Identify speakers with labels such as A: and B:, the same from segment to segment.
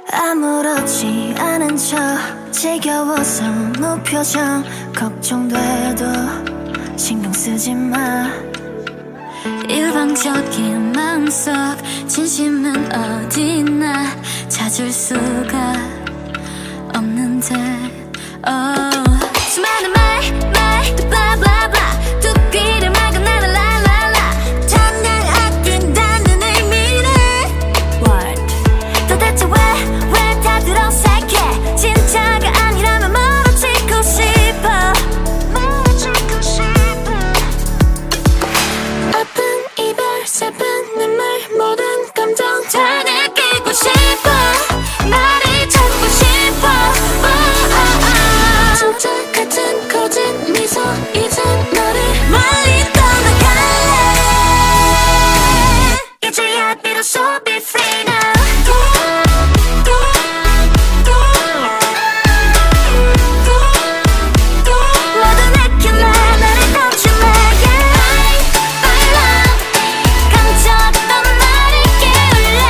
A: 아무렇지 않은 척 지겨워서 무표정 걱정돼도 신경 쓰지 마. 일방적인 마음속 진심은 어디 있나 찾을 수가 없는데 수많은 말 blah blah blah 두 귀를 막아 나는 라라라 전날 아낀다는 의미는 What 도대체 왜 다들 어색해 진짜가 아니라면 멀어지고 싶어 아픈 이별 슬픈 눈물 모든 감정 다 느끼고 싶어 나를 찾고 싶어 진짜 같은 거짓 미소 이제 너를 멀리 떠나갈래 이제야 비로소 be free now 모두 느낄래 나를 감출래 My love 감춰왔던 나를 깨울래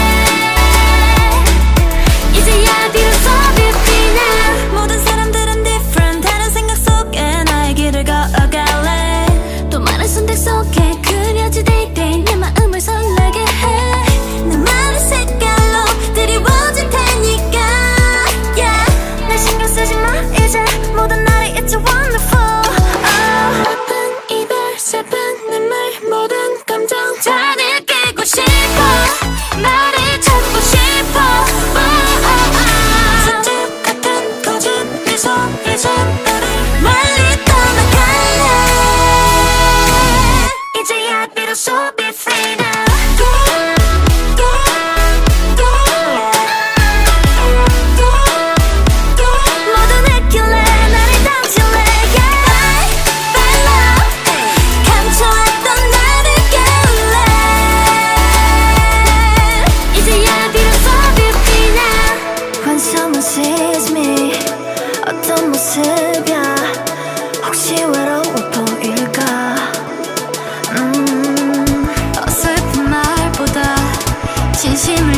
A: 이제야 비로소 be free now 모든 사람들은 different 다른 생각 속에 나의 길을 걸어갈래 또 많은 선택 속에 그려질 day 내 마음을 설레게 해 나만의 색깔로 드리워질 테니까 yeah. 날 신경 쓰지 마 이제 모든 날이 it's wonderful 아픈 이별 슬픈 눈물 모든 감정 다 느끼고 싶어 나를 찾고 싶어 진짜 같은 거짓 미소 이제 너를 멀리 떠나갈래 이제야 비로소 be free now 모두 느낄래 나를 당칠래 yeah. My love 감춰왔던 나를 깨울래 이제야 비로소 be free now When someone sees me 어떤 모습이야 혹시 외로워 보일까 어설픈 말보다 진심을